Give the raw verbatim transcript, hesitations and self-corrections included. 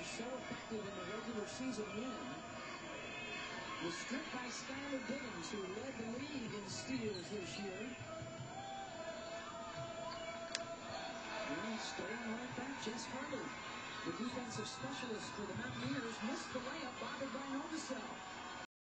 so effective in the regular season win was stripped by Skylar Biggins, who led the league in steals this year. And staying right back, Jess Hartley, the defensive specialist for the Mountaineers, missed the layup bothered by Novacell.